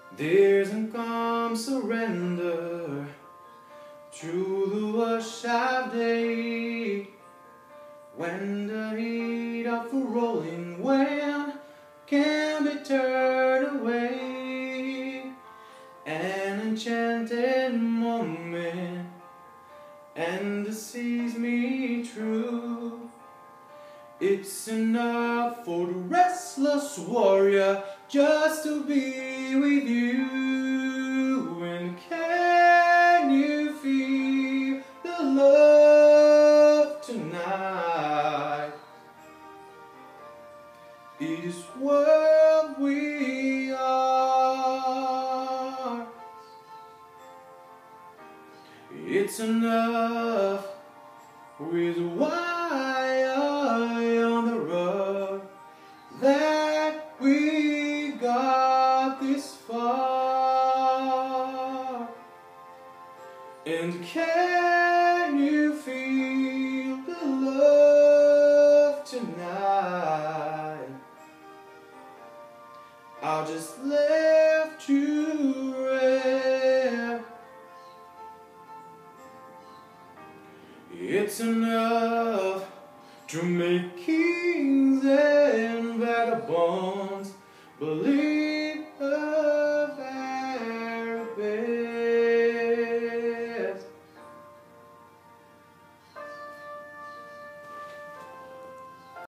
There's a calm surrender to the wash of day, when the heat of the rolling wind can be turned away. An enchanted moment, and it sees me true. It's enough for the restless warrior just to be with you. And can you feel the love tonight? It is what we are. It's enough with wire on the road that we got this far. And can you feel the love tonight? I'll just left you rest. It's enough to make you